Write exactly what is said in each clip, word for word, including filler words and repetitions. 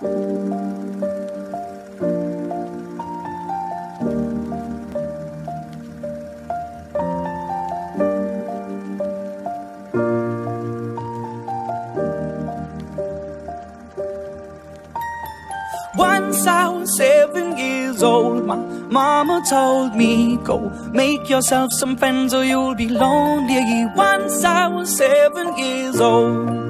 Once I was seven years old, my mama told me, go make yourself some friends or you'll be lonely. Once I was seven years old.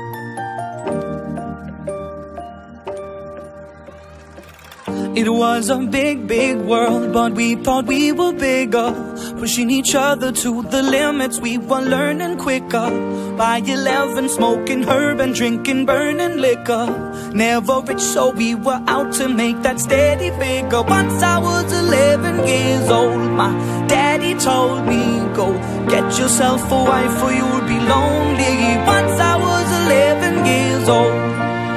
It was a big, big world, but we thought we were bigger, pushing each other to the limits. We were learning quicker. By eleven, smoking herb and drinking burning liquor. Never rich, so we were out to make that steady figure. Once I was eleven years old, my daddy told me, go get yourself a wife or you'll be lonely. Once I was eleven years old.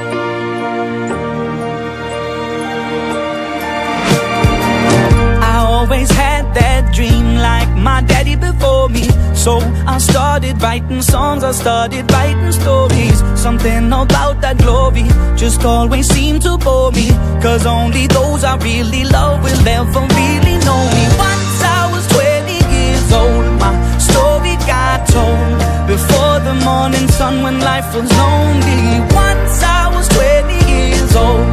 Always had that dream like my daddy before me. So I started writing songs, I started writing stories. Something about that glory just always seemed to bore me, cause only those I really love will ever really know me. Once I was twenty years old, my story got told before the morning sun when life was lonely. Once I was twenty years old.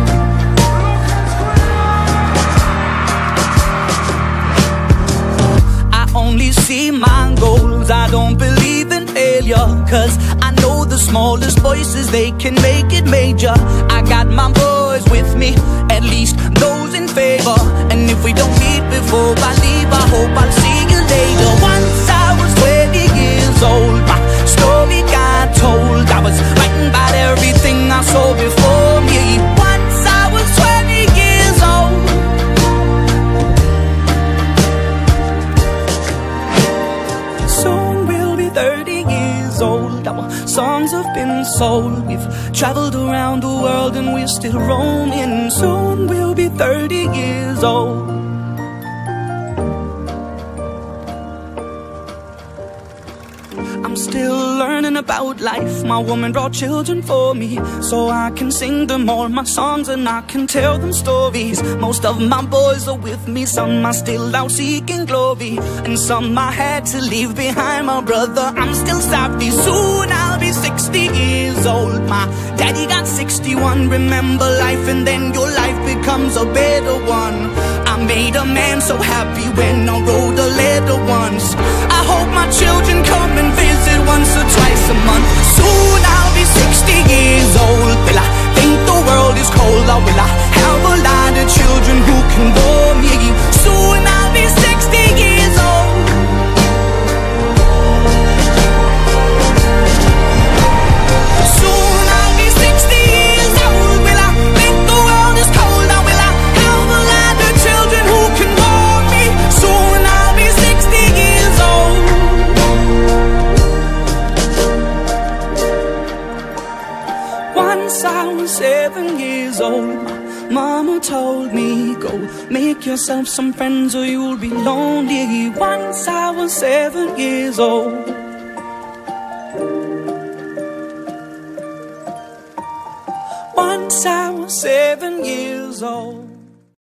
Only see my goals, I don't believe in failure, cause I know the smallest voices, they can make it major. I got my boys with me, at least those in favor. And if we don't meet before I leave, I hope I'll see you later. Once I was twenty years old, my story got told. I was writing about everything I saw before me. Once I was twenty years old. thirty years old, our songs have been sold. We've traveled around the world and we're still roaming. Soon we'll be thirty years old. I'm still learning about life. My woman brought children for me, so I can sing them all my songs and I can tell them stories. Most of my boys are with me, some are still out seeking glory, and some I had to leave behind. My brother, I'm still sorry. Soon I'll be sixty years old. My daddy got sixty-one. Remember life and then your life becomes a better one. I made a man so happy when I wrote a letter once. I hope my children come and visit once or twice a month. Soon I'll be sixty years old. Will I think the world is cold, or will I have a lot of children who can bore me? Soon I'll be sixty years old. Soon I'll be sixty years old. Will I think the world is cold, or will I have a lot of children who can bore me? Soon I'll be sixty years old. Once I was seven years old, my mama told me, go make yourself some friends or you'll be lonely. Once I was seven years old. Once I was seven years old.